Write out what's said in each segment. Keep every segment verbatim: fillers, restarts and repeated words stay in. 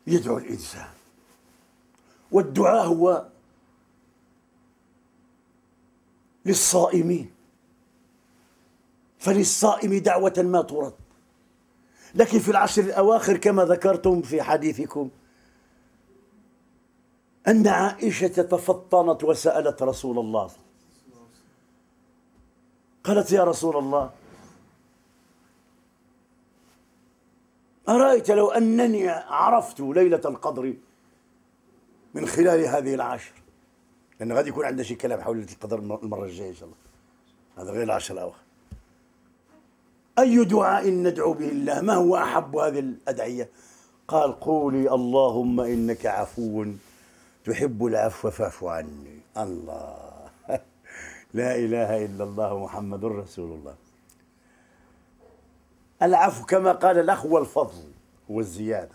يدعو الإنسان، والدعاء هو للصائمين، فللصائم دعوة ما ترد. لكن في العشر الأواخر كما ذكرتم في حديثكم أن عائشة تفطنت وسألت رسول الله، قالت: يا رسول الله، أرأيت لو أنني عرفت ليلة القدر من خلال هذه العشر، لأن غادي يكون عندنا شي كلام حول ليلة القدر المرة الجاية إن شاء الله، هذا غير العشر الأواخر. أي دعاء ندعو به الله؟ ما هو أحب هذه الأدعية؟ قال: قولي اللهم إنك عفو تحب العفو فاعف عني. الله لا إله إلا الله محمد رسول الله. العفو كما قال الأخ هو الفضل، هو الزيادة.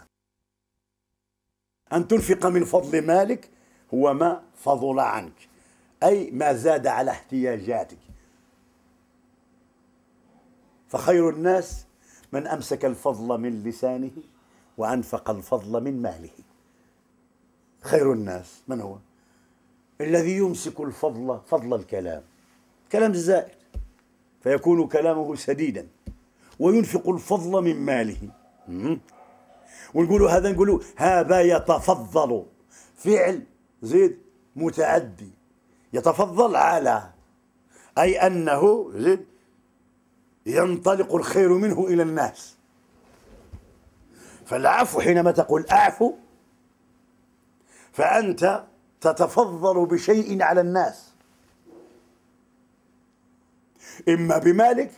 أن تنفق من فضل مالك هو ما فضل عنك، أي ما زاد على احتياجاتك. فخير الناس من أمسك الفضل من لسانه وأنفق الفضل من ماله. خير الناس من هو؟ الذي يمسك الفضل، فضل الكلام، كلام الزائد، فيكون كلامه سديدا، وينفق الفضل من ماله. ونقولوا هذا، نقولوا هذا يتفضل، فعل زيد متعدي، يتفضل على، أي أنه زيد ينطلق الخير منه إلى الناس. فالعفو حينما تقول أعفو فأنت تتفضل بشيء على الناس، إما بمالك،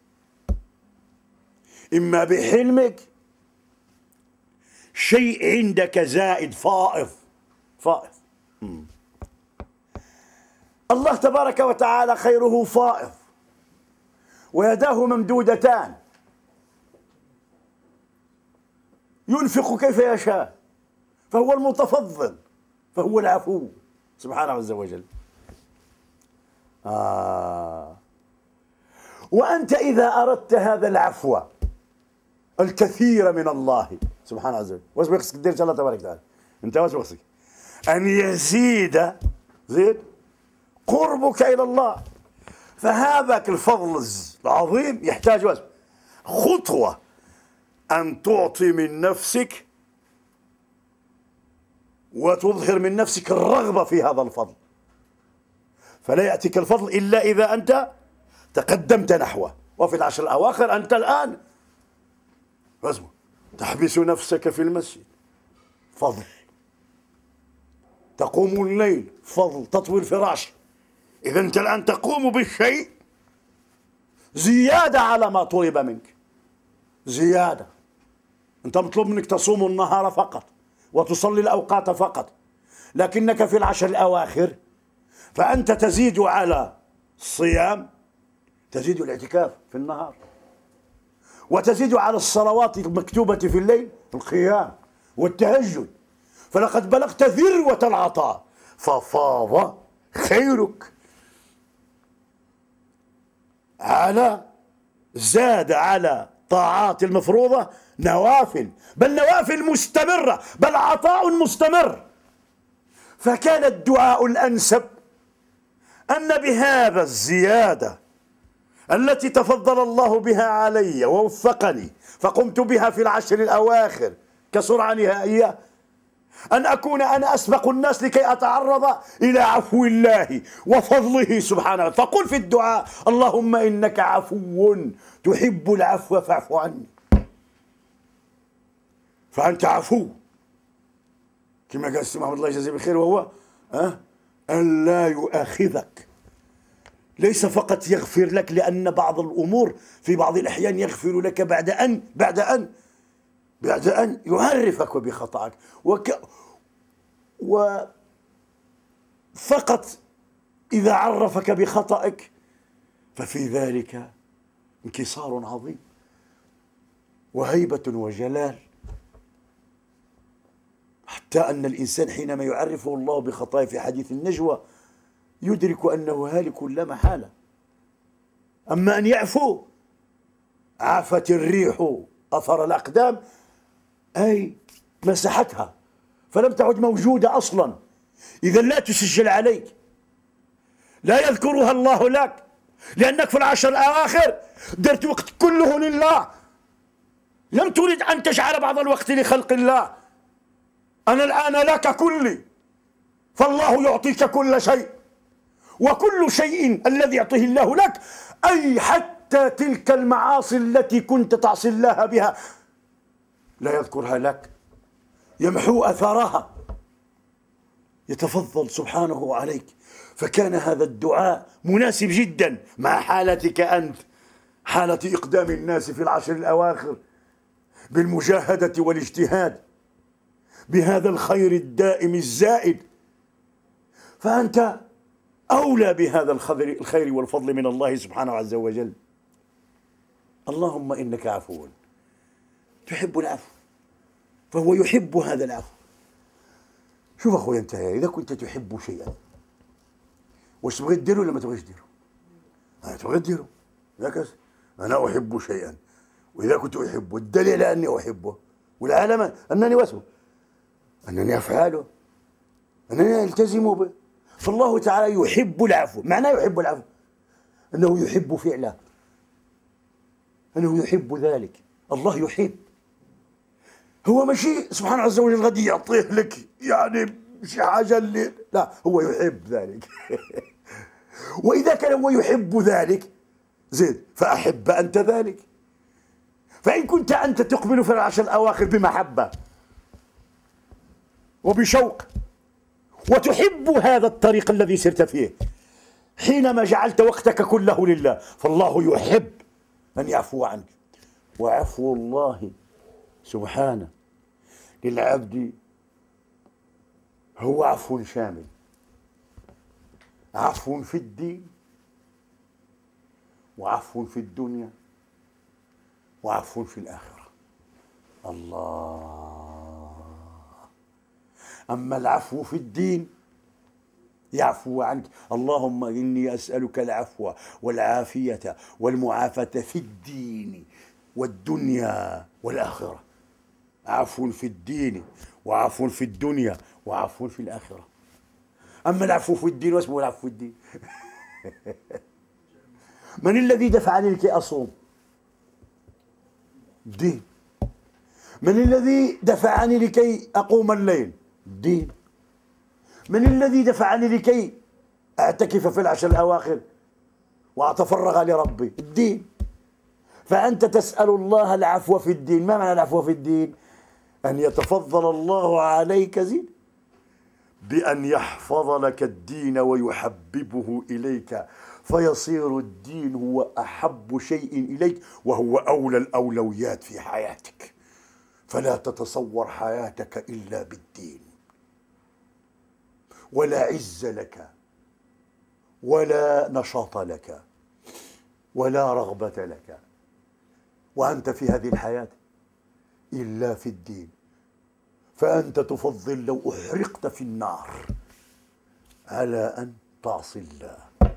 إما بحلمك، شيء عندك زائد فائض فائض. الله تبارك وتعالى خيره فائض ويداه ممدودتان، ينفق كيف يشاء، فهو المتفضل، فهو العفو سبحانه عز وجل. آه. وأنت إذا أردت هذا العفو الكثير من الله سبحانه عز وجل، واش بيخصك دير إن شاء الله تبارك وتعالى؟ أنت واش بيخصك؟ أن يزيد زيد قربك إلى الله. فهذاك الفضل العظيم يحتاج واش؟ خطوة، أن تعطي من نفسك وتظهر من نفسك الرغبة في هذا الفضل، فلا يأتيك الفضل إلا إذا أنت تقدمت نحوه. وفي العشر الأواخر أنت الآن تحبس نفسك في المسجد، فضل، تقوم الليل، فضل، تطوي الفراش. إذا أنت الآن تقوم بالشيء زيادة على ما طلب منك، زيادة. أنت مطلوب منك تصوم النهار فقط وتصلي الأوقات فقط، لكنك في العشر الأواخر فأنت تزيد على الصيام، تزيد الاعتكاف في النهار، وتزيد على الصلوات المكتوبة في الليل القيام والتهجد. فلقد بلغت ذروة العطاء، ففاض خيرك على، زاد على طاعات المفروضة نوافل، بل نوافل مستمرة، بل عطاء مستمر. فكان الدعاء الأنسب أن بهذا الزيادة التي تفضل الله بها علي ووفقني فقمت بها في العشر الأواخر كسرعة نهائية، أن أكون أنا أسبق الناس لكي أتعرض إلى عفو الله وفضله سبحانه. فقل في الدعاء اللهم إنك عفو تحب العفو فاعف عني. فأنت عفو كما قال السيد محمد الله يجزيه بخير، وهو أه؟ أن لا يؤاخذك، ليس فقط يغفر لك، لأن بعض الأمور في بعض الأحيان يغفر لك بعد أن بعد أن بعد أن يعرفك بخطأك، وك وفقط إذا عرفك بخطأك ففي ذلك انكسار عظيم وهيبة وجلال، حتى أن الإنسان حينما يعرفه الله بخطاياه في حديث النجوى يدرك أنه هالك لا محالة. أما أن يعفو، عافت الريح أثر الأقدام، أي مسحتها فلم تعد موجودة أصلا، إذا لا تسجل عليك، لا يذكرها الله لك، لأنك في العشر الأواخر درت وقت كله لله، لم تريد أن تجعل بعض الوقت لخلق الله. أنا الآن لك كلي، فالله يعطيك كل شيء، وكل شيء الذي يعطيه الله لك، أي حتى تلك المعاصي التي كنت تعصي الله بها لا يذكرها لك، يمحو أثرها، يتفضل سبحانه عليك. فكان هذا الدعاء مناسب جدا مع حالتك أنت، حالة إقدام الناس في العشر الأواخر بالمجاهدة والاجتهاد بهذا الخير الدائم الزائد، فأنت أولى بهذا الخير والفضل من الله سبحانه عز وجل. اللهم إنك عفو تحب العفو، فهو يحب هذا العفو. شوف أخوي أنت، إذا كنت تحب شيئا واش تبغي ديرو ولا ما تبغيش ديرو؟ أنا تبغي ديرو، ياك أنا أحب شيئا، وإذا كنت أحبه الدليل على أني أحبه والعلامة أنني واسمه أنني أفعله، أنني ألتزم به. فالله تعالى يحب العفو. معناه يحب العفو أنه يحب فعله، أنه يحب ذلك. الله يحب، هو ماشي سبحانه عز وجل غادي يعطيه لك يعني شي حاجة اللي لا، هو يحب ذلك. وإذا كان هو يحب ذلك زيد فأحب أنت ذلك. فإن كنت أنت تقبل في العشر الأواخر بمحبة وبشوق وتحب هذا الطريق الذي سرت فيه، حينما جعلت وقتك كله لله، فالله يحب أن يعفو عنك. وعفو الله سبحانه للعبد هو عفو شامل، عفو في الدين وعفو في الدنيا وعفو في الآخرة. الله. أما العفو في الدين يعفو عنك، اللهم إني أسألك العفو والعافية والمعافاة في الدين والدنيا والآخرة. عفو في الدين وعفو في الدنيا وعفو في الآخرة. أما العفو في الدين، واسمه العفو في الدين. من الذي دفعني لكي أصوم؟ الدين. من الذي دفعني لكي أقوم الليل؟ الدين. من الذي دفعني لكي أعتكف في العشر الأواخر وأتفرغ لربي؟ الدين. فأنت تسأل الله العفو في الدين. ما معنى العفو في الدين؟ أن يتفضل الله عليك زين بأن يحفظ لك الدين ويحببه إليك، فيصير الدين هو أحب شيء إليك وهو أولى الأولويات في حياتك. فلا تتصور حياتك إلا بالدين، ولا عز لك ولا نشاط لك ولا رغبة لك وأنت في هذه الحياة إلا في الدين. فأنت تفضل لو أحرقت في النار على أن تعصي الله.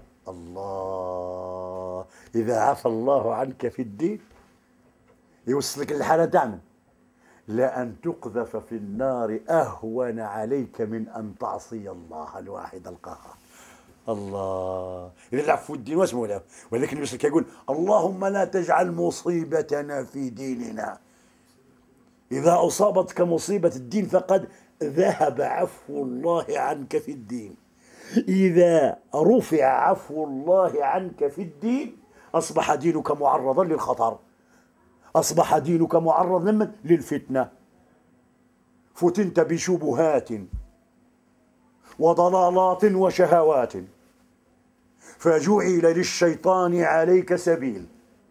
الله. إذا عفى الله عنك في الدين يوصلك للحالة تعمل لأن تقذف في النار أهون عليك من أن تعصي الله الواحد القهار. الله. إذا العفو الدين واسمه له. ولكن النبي يقول اللهم لا تجعل مصيبتنا في ديننا. إذا أصابتك مصيبة الدين فقد ذهب عفو الله عنك في الدين. إذا رفع عفو الله عنك في الدين أصبح دينك معرضا للخطر، أصبح دينك معرضا للفتنة. فتنت بشبهات وضلالات وشهوات فجعل للشيطان عليك سبيل،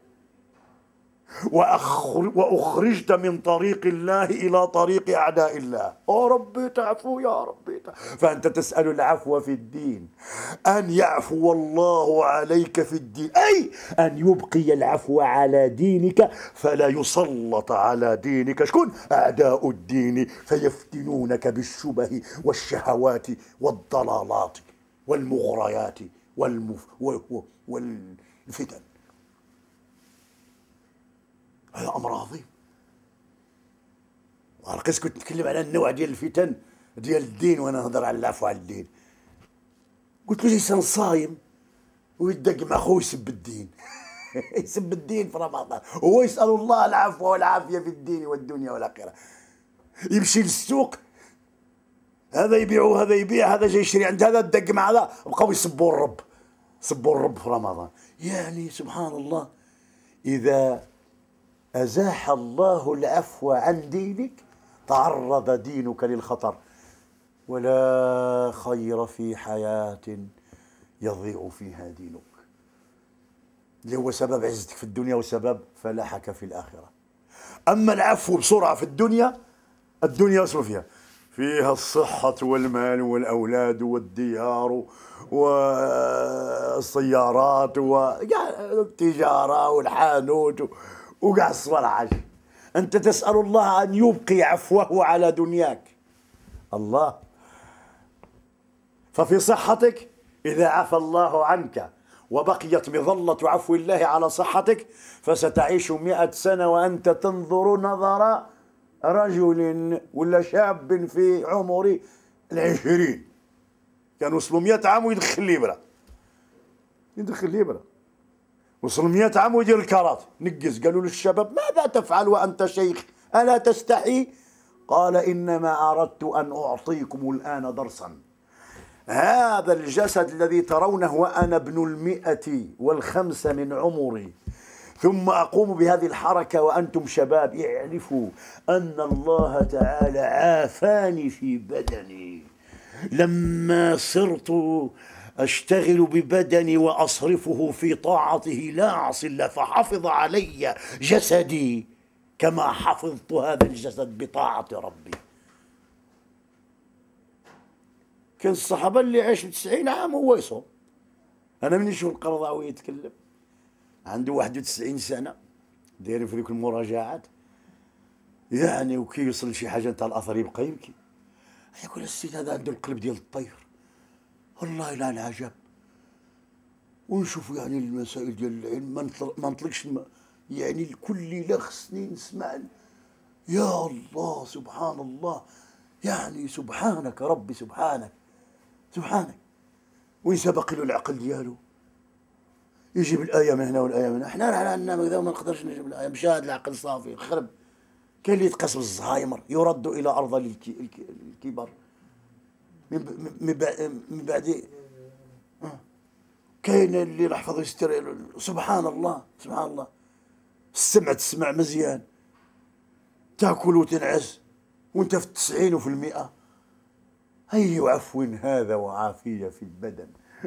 وأخرجت من طريق الله إلى طريق أعداء الله. أو ربي تعفو يا ربي تعفو. فأنت تسأل العفو في الدين، أن يعفو الله عليك في الدين، أي أن يبقي العفو على دينك فلا يسلط على دينك شكون؟ أعداء الدين، فيفتنونك بالشبه والشهوات والضلالات والمغريات والمف... والفتن. هذا أمر عظيم. رقيس كنت نتكلم على النوع ديال الفتن ديال الدين وانا نهضر على العفو على الدين. قلت له انسان صايم ويدق مع خوه يسب الدين يسب الدين في رمضان، هو يسأل الله العفو والعافية في الدين والدنيا والآخرة. يمشي للسوق، هذا يبيع وهذا يبيع، هذا جاي يشري عند هذا، دق مع هذا، بقاو يسبوا الرب، سبوا الرب في رمضان. يعني سبحان الله، إذا أزاح الله العفو عن دينك تعرض دينك للخطر. ولا خير في حياة يضيع فيها دينك، اللي هو سبب عزتك في الدنيا وسبب فلاحك في الآخرة. أما العفو بسرعة في الدنيا، الدنيا أصل فيها فيها الصحة والمال والأولاد والديار والسيارات والتجارة والحانوت وقع الصلاح. أنت تسأل الله أن يبقي عفوه على دنياك. الله، ففي صحتك إذا عفى الله عنك وبقيت مظلة عفو الله على صحتك فستعيش مئة سنة وأنت تنظر نظر رجل ولا شاب في عمر العشرين، كان وصلوا مئة عام ويدخل ليبرة، يدخل ليبرة، وصل مئة عام ويدير الكارات نقز. قالوا للشباب ماذا تفعل وأنت شيخ ألا تستحي؟ قال إنما أردت أن أعطيكم الآن درسا. هذا الجسد الذي ترونه وأنا ابن المئة والخمسة من عمري ثم أقوم بهذه الحركة وأنتم شباب، اعرفوا أن الله تعالى عافاني في بدني لما صرت أشتغل ببدني وأصرفه في طاعته لا أعصي الله، فحفظ علي جسدي كما حفظت هذا الجسد بطاعة ربي. كان الصحابة اللي عاش تسعين عام هو يصوم. أنا من نشوف القرضاوي يتكلم عنده واحد وتسعين سنة دايرين في ذيك المراجعات، يعني وكي يوصل شي حاجة نتاع الأثر يبقى يبكي. يقول السيد هذا عنده القلب ديال الطير، والله لا العجب. ونشوف يعني المسائل ديال العلم ما نطلقش يعني كل ليلة خصني نسمع يا الله سبحان الله، يعني سبحانك ربي سبحانك سبحانك. وين سبق له العقل ديالو يجيب الآية من هنا والآية من هنا. احنا عندنا ما نقدرش نجيب الآية، مشاهد العقل صافي خرب. كاين اللي يتقاس بالزهايمر يرد إلى أرض الكبر من بعد. كاين اللي يحفظ يستر. سبحان الله سبحان الله. السمع تسمع مزيان، تاكل وتنعس وانت في التسعين وفي المئة. أي عفو هذا وعافية في البدن.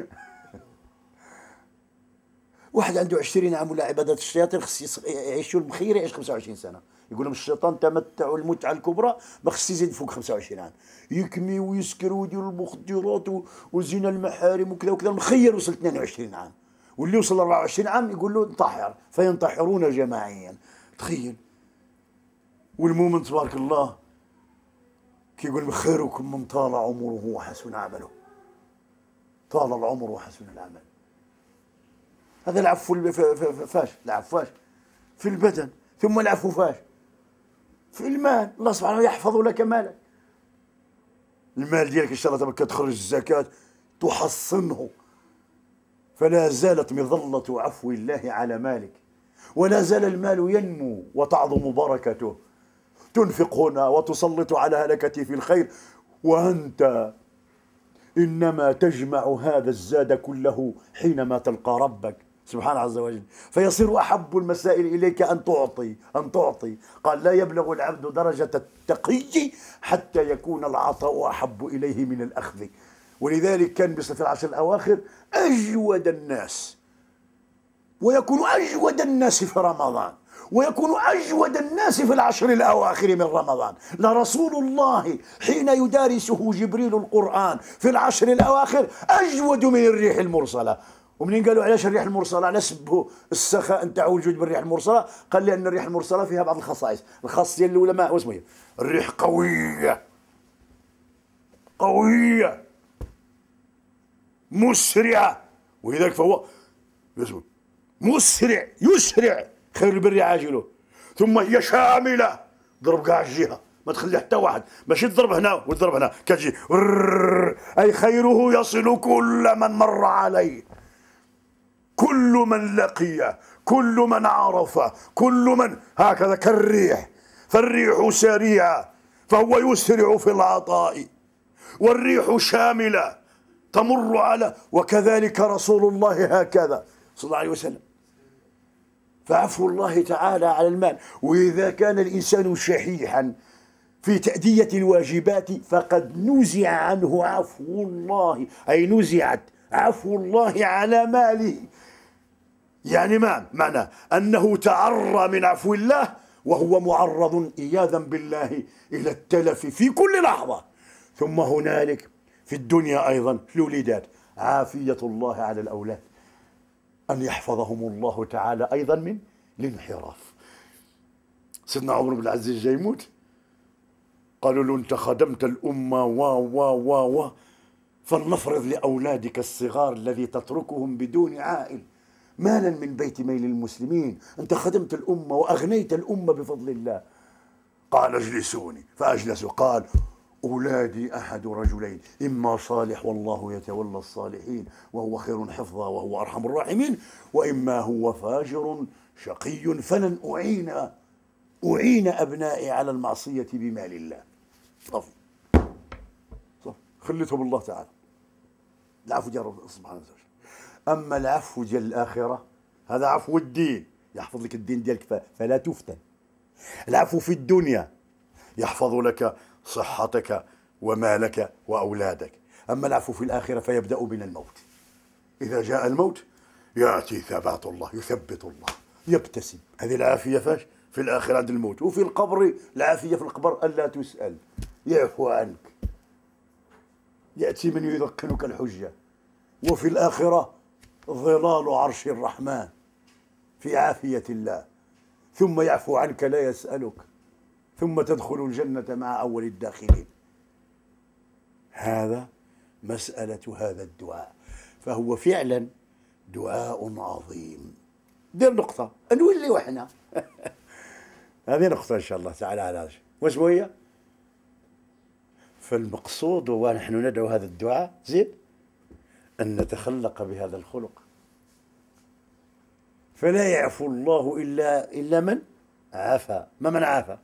واحد عنده عشرين عام ولا عبادة الشياطين خص يعيشوا المخير يعيش خمسة وعشرين سنة. يقول لهم الشيطان تمتعوا المتعة الكبرى، ما خص يزيد فوق خمسة وعشرين عام، يكمي ويسكر ويدير المخدرات وزنا المحارم وكذا وكذا. المخير وصل اثنين وعشرين عام، واللي وصل أربعة وعشرين عام يقول له انتحر، فينتحرون جماعيا. تخيل. والمؤمن تبارك الله كيقول خيركم من طال عمره وحسن عمله. طال العمر وحسن العمل. هذا العفو فاش؟ العفو فاش؟ في البدن. ثم العفو فاش؟ في المال. الله سبحانه يحفظ لك مالك. المال ديالك ان شاء الله تبارك تخرج الزكاة تحصنه، فلا زالت مظلة عفو الله على مالك، ولا زال المال ينمو وتعظم بركته. تنفق هنا وتسلط على هلكته في الخير، وأنت إنما تجمع هذا الزاد كله حينما تلقى ربك سبحانه عز وجل، فيصير أحب المسائل إليك أن تعطي أن تعطي. قال لا يبلغ العبد درجة التقي حتى يكون العطاء أحب إليه من الأخذ. ولذلك كان في العشر الأواخر أجود الناس، ويكون أجود الناس في رمضان، ويكون أجود الناس في العشر الأواخر من رمضان. لرسول الله حين يدارسه جبريل القرآن في العشر الأواخر أجود من الريح المرسلة. ومنين قالوا علاش الريح المرسلة؟ على سبوا السخاء نتاع وجود بالريح المرسلة، قال لأن الريح المرسلة فيها بعض الخصائص. الخاصية الأولى ما واسمه هي الريح قوية قوية مسرعة، ولذلك فهو اسمه مسرع يسرع، خير البر عاجله. ثم هي شاملة، ضرب كاع الجهة ما تخلي حتى واحد ماشي تضرب هنا وتضرب هنا كتجي أي خيره يصل كل من مر عليه، كل من لقيه، كل من عرفه، كل من هكذا كالريح، فالريح سريعة فهو يسرع في العطاء، والريح شاملة تمر على، وكذلك رسول الله هكذا صلى الله عليه وسلم. فعفو الله تعالى على المال. وإذا كان الإنسان شحيحا في تأدية الواجبات فقد نزع عنه عفو الله، أي نزعت عفو الله على ماله. يعني ما معنى أنه تعرى من عفو الله وهو معرض عياذا بالله إلى التلف في كل لحظة. ثم هنالك في الدنيا أيضا في الوليدات عافية الله على الأولاد، أن يحفظهم الله تعالى أيضا من الانحراف. سيدنا عمر بن العزيز جاي يموت، قالوا له أنت خدمت الأمة و و و و فلنفرض لأولادك الصغار الذي تتركهم بدون عائل مالا من بيت ميل المسلمين، أنت خدمت الأمة وأغنيت الأمة بفضل الله. قال اجلسوني فأجلسوا. قال أولادي أحد رجلين، إما صالح والله يتولى الصالحين وهو خير حفظا وهو أرحم الراحمين، وإما هو فاجر شقي فلن أعين أعين أبنائي على المعصية بمال الله. صف صف خليتهم الله تعالى. العفو جل رب سبحانه وتعالى. أما العفو جل الآخرة هذا عفو الدين، يحفظ لك الدين ديالك فلا تفتن. العفو في الدنيا يحفظ لك صحتك ومالك وأولادك. أما العفو في الآخرة فيبدأ من الموت. إذا جاء الموت يأتي ثبات الله، يثبت الله، يبتسم. هذه العافية فاش؟ في الآخرة عند الموت. وفي القبر العافية في القبر ألا تسأل، يعفو عنك، يأتي من يذكرك الحجة. وفي الآخرة ظلال عرش الرحمن في عافية الله، ثم يعفو عنك لا يسألك، ثم تدخل الجنة مع أول الداخلين. هذا مسألة هذا الدعاء، فهو فعلا دعاء عظيم. دير نقطة نولي وحنا هذه نقطة إن شاء الله تعالى على هذا. واش هي؟ فالمقصود ونحن ندعو هذا الدعاء زين أن نتخلق بهذا الخلق، فلا يعفو الله إلا إلا من عفا. ما من عفا؟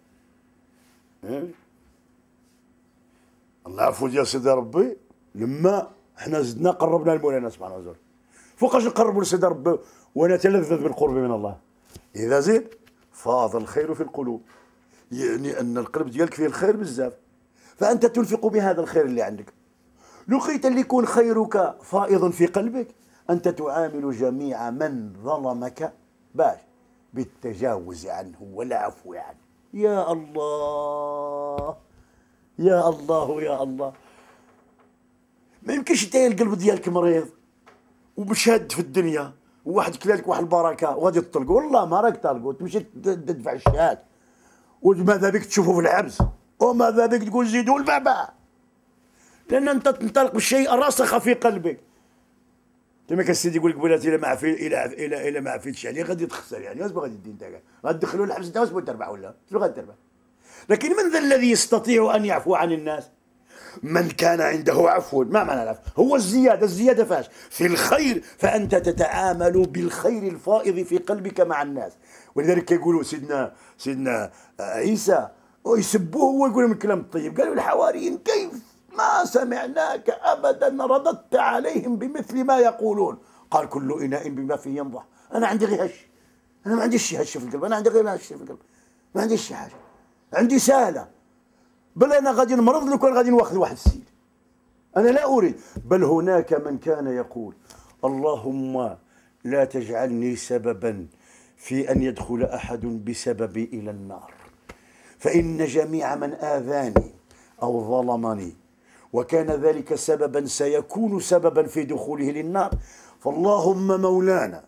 الله عفو يا سيدي ربي لما احنا زدنا قربنا لمولانا سبحانه وتعالى. فوقاش نقربوا لسيدي ربي ونتلذذ بالقرب من الله؟ إذا زيد فاض الخير في القلوب، يعني أن القلب ديالك فيه الخير بزاف، فأنت تنفق بهذا الخير اللي عندك. لقيت اللي يكون خيرك فائض في قلبك، أنت تعامل جميع من ظلمك باش بالتجاوز عنه والعفو عنه. يا الله يا الله يا الله. ما يمكنش انت القلب ديالك مريض ومشاد في الدنيا وواحد كلالك واحد البركه وغادي تطلقوا، والله ما راك طالقوا، تمشي تدفع الشهاد وماذا بك تشوفه في الحبس، وماذا بك تقول زيدوا البابا، لان انت تنطلق بالشيء راسخ في قلبك. كما كان السيد يقول لك بلاتي الا ما عفي الى الى الى ما عفيتش عليه غادي تخسر، يعني واش غادي دير انت؟ غادخلوا الحبس انت واش بغيت تربح ولا شنو غادي تربح؟ لكن من ذا الذي يستطيع ان يعفو عن الناس؟ من كان عنده عفو. ما معنى العفو؟ هو الزياده. الزياده فاش؟ في الخير، فانت تتعامل بالخير الفائض في قلبك مع الناس. ولذلك كيقولوا سيدنا سيدنا عيسى ويسبوه هو يقول لهم الكلام الطيب، قالوا الحواريين كيف ما سمعناك ابدا رددت عليهم بمثل ما يقولون. قال كل اناء بما فيه ينضح. انا عندي غير هش، انا ما عنديش هش في القلب، انا عندي غير هش في القلب، ما عنديش حاجه، عندي ساله. بل انا غادي نمرض لو كان غادي نواخذ واحد السيد، انا لا اريد. بل هناك من كان يقول اللهم لا تجعلني سببا في ان يدخل احد بسببي الى النار، فان جميع من اذاني او ظلمني وكان ذلك سببا سيكون سببا في دخوله للنار، فاللهم مولانا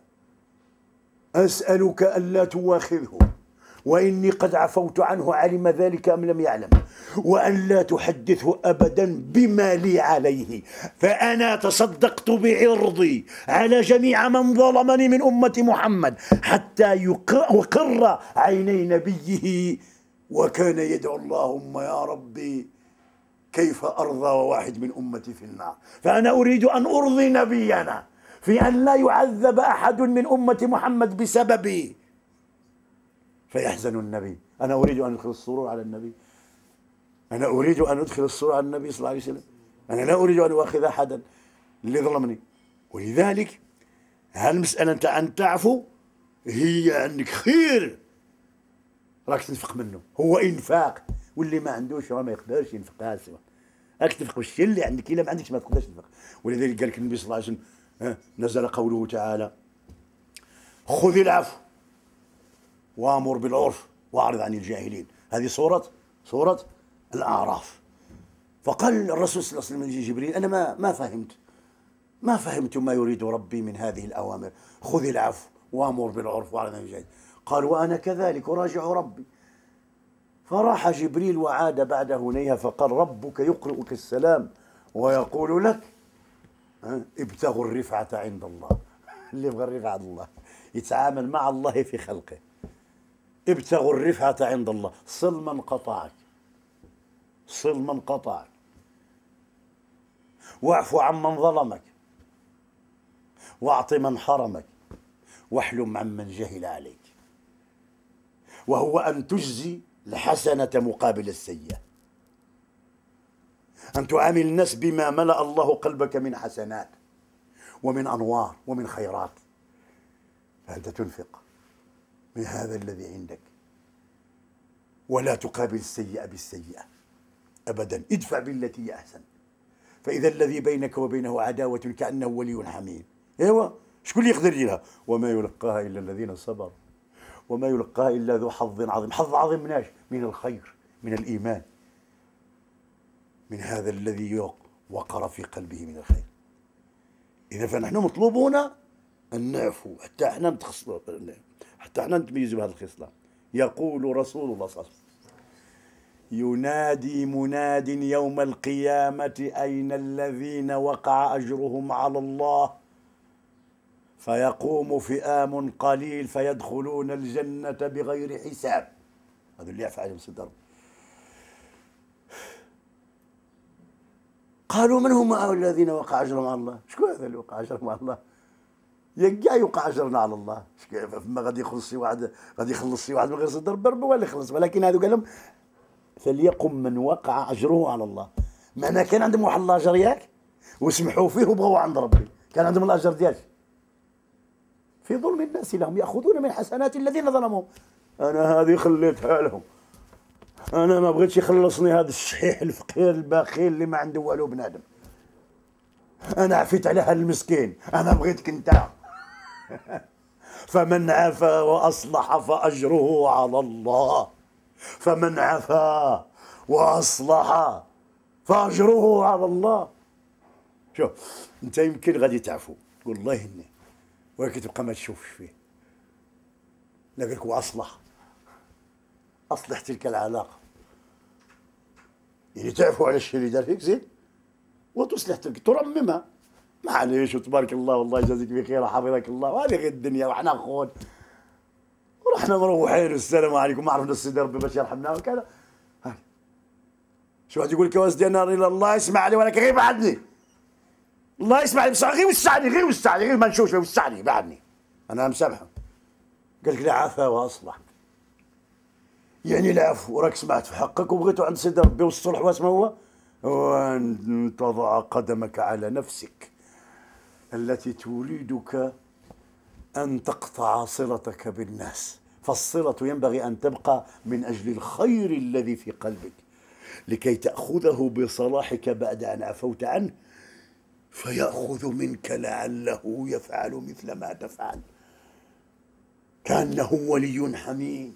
أسألك ألا تواخذه، وإني قد عفوت عنه علم ذلك أم لم يعلم، وأن لا تحدثه أبدا بما لي عليه، فأنا تصدقت بعرضي على جميع من ظلمني من أمة محمد حتى يقر عيني نبيه وكان يدعو اللهم يا ربي كيف أرضى وواحد من أمتي في النار. فأنا أريد أن أرضي نبينا في أن لا يعذب أحد من أمة محمد بسببي، فيحزن النبي. أنا أريد أن أدخل السرور على النبي، أنا أريد أن أدخل السرور على النبي صلى الله عليه وسلم، أنا لا أريد أن أؤاخذ أحدا اللي ظلمني. ولذلك هالمسألة أنت أن تعفو هي عندك خير راك تنفق منه، هو إنفاق. واللي ما عندوش راه ما يقدرش ينفق. ها سوا راك تنفق بالشيء اللي عندك، إلا ما عندكش ما تقدرش تنفق. ولذلك قال لك النبي صلى الله عليه وسلم نزل قوله تعالى خذ العفو وامر بالعرف واعرض عن الجاهلين. هذه سورة سورة الأعراف. فقال الرسول صلى الله عليه وسلم لجبريل أنا ما ما فهمت ما فهمت ما يريد ربي من هذه الأوامر، خذ العفو وامر بالعرف واعرض عن الجاهلين. قال وأنا كذلك أراجع ربي. فراح جبريل وعاد بعد هنيها فقال ربك يقرئك السلام ويقول لك ابتغوا الرفعة عند الله. اللي يبغى الرفعة عند الله يتعامل مع الله في خلقه. ابتغوا الرفعة عند الله، صل من قطعك، صل من قطعك، واعف عمن ظلمك، واعط من حرمك، واحلم عمن جهل عليك. وهو أن تجزي الحسنة مقابل السيئة، أن تعامل الناس بما ملأ الله قلبك من حسنات ومن أنوار ومن خيرات. فأنت تنفق من هذا الذي عندك ولا تقابل السيئة بالسيئة أبدا. ادفع بالتي هي أحسن، فإذا الذي بينك وبينه عداوة كأنه ولي حميم. ايوه شكون اللي يقدر يديرها؟ وما يلقاها إلا الذين صبروا وما يلقاها إلا ذو حظ عظيم. حظ عظيم مناش؟ من الخير، من الإيمان، من هذا الذي وقر في قلبه من الخير. إذا فنحن مطلوبون أن نعفو حتى احنا نتخصص، حتى احنا نتميز بهذه الخصلة. يقول رسول الله صلى الله عليه وسلم ينادي مناد يوم القيامة أين الذين وقع أجرهم على الله؟ فيقوم فئام قليل فيدخلون الجنة بغير حساب. هذا اللي يعفى عليهم صدر. قالوا من هم الذين وقع أجرهم على الله؟ شكون هذا اللي وقع أجرهم على الله؟ يقع يوقع أجرنا على الله. فما غادي يخلص شي واحد، غادي يخلص شي واحد من غير صدر بربه ولا يخلص. ولكن هذو قال لهم فليقم من وقع أجره على الله. معناه كان عندهم واحد الأجر ياك وسمحوا فيه وبغوا عند ربي، كان عندهم الأجر ديالك في ظلم الناس لهم يأخذون من حسنات الذين ظلموا. أنا هذه خليتها لهم، أنا ما بغيتش يخلصني هذا الشحيح الفقير البخيل اللي ما عنده والو بنادم. أنا عفيت على هذا المسكين، أنا بغيتك أنت. فمن عفا وأصلح فأجره على الله، فمن عفا وأصلح فأجره على الله. شوف أنت يمكن غادي تعفو تقول الله يهني، ولكن تبقى ما تشوفش فيه. لكن وأصلح، أصلح تلك العلاقة، يعني تعفو على الشيء اللي دار فيك زين وتصلح تلك ترممها. معليش وتبارك الله والله يجازيك بخير وحفظك الله، وهذه غير الدنيا وحنا خون ورحنا مروحين والسلام عليكم. ما عرفنا السيدي ربي باش يرحمنا وكذا. هاي شو واحد يقول لك واس ديالنا الى الله يسمع لي ولكن غير بعدني، الله يسمع لي بصح غير وسعني غير وسعني غير ما نشوفش وسعني بعدني انا مسامحه. قال لك لا عفا واصلح، يعني العفو راك سمعت في حقك وبغيتو عند سيدي ربي والصلح واسمه هو وأن تضع قدمك على نفسك التي تريدك أن تقطع صلتك بالناس. فالصلة ينبغي أن تبقى من أجل الخير الذي في قلبك لكي تأخذه بصلاحك بعد أن عفوت عنه فيأخذ منك لعله يفعل مثل ما تفعل كأنه ولي حميم.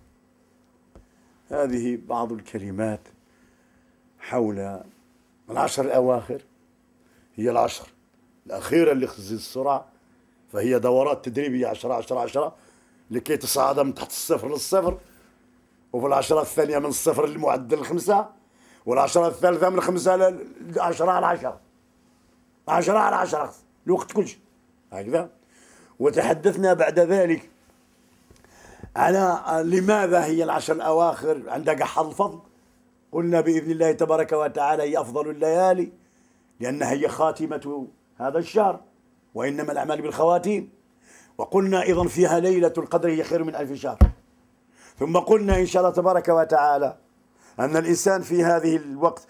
هذه بعض الكلمات حول العشر الأواخر، هي العشر الأخيرة اللي خزي السرعة، فهي دورات تدريبية عشرة عشرة عشرة لكي تصعد من تحت الصفر للصفر، وفي العشرة الثانية من الصفر للمعدل الخمسة، والعشرة الثالثة من خمسة لعشرة على عشرة، عشرة على عشرة الوقت كلش هكذا. وتحدثنا بعد ذلك على لماذا هي العشر الأواخر عندك حظ الفضل؟ قلنا بإذن الله تبارك وتعالى هي أفضل الليالي لأنها هي خاتمة هذا الشهر، وإنما الأعمال بالخواتيم. وقلنا أيضا فيها ليلة القدر هي خير من ألف شهر. ثم قلنا إن شاء الله تبارك وتعالى أن الإنسان في هذه الوقت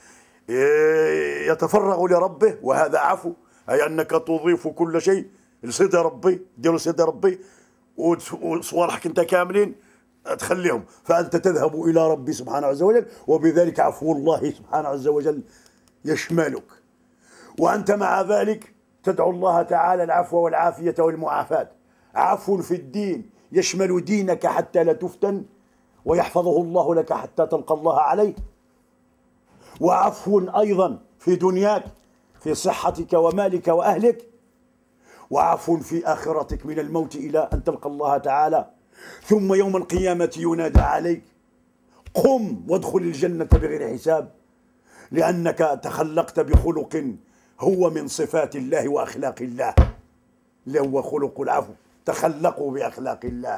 يتفرغ لربه، وهذا عفو، أي أنك تضيف كل شيء لصدى ربي، ديروا صدى ربي وصوالحك أنت كاملين تخليهم، فأنت تذهب إلى ربي سبحانه عز وجل، وبذلك عفو الله سبحانه عز وجل يشملك. وأنت مع ذلك تدعو الله تعالى العفو والعافية والمعافاة. عفو في الدين يشمل دينك حتى لا تفتن، ويحفظه الله لك حتى تلقى الله عليه. وعفو أيضا في دنياك في صحتك ومالك وأهلك، وعفو في آخرتك من الموت إلى أن تلقى الله تعالى. ثم يوم القيامة ينادى عليك قم وادخل الجنة بغير حساب، لأنك تخلقت بخلق هو من صفات الله وأخلاق الله، اللي هو خلق العفو. تخلقوا بأخلاق الله،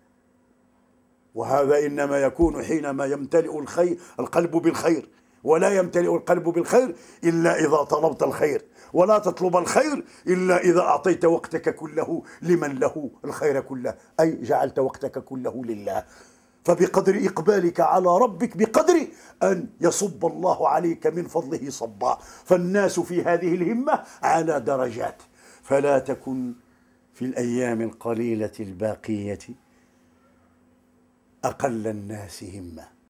وهذا إنما يكون حينما يمتلئ الخير القلب بالخير، ولا يمتلئ القلب بالخير إلا إذا طلبت الخير، ولا تطلب الخير إلا إذا أعطيت وقتك كله لمن له الخير كله، أي جعلت وقتك كله لله. فبقدر إقبالك على ربك بقدر أن يصب الله عليك من فضله صبا. فالناس في هذه الهمة على درجات، فلا تكن في الأيام القليلة الباقية أقل الناس همة.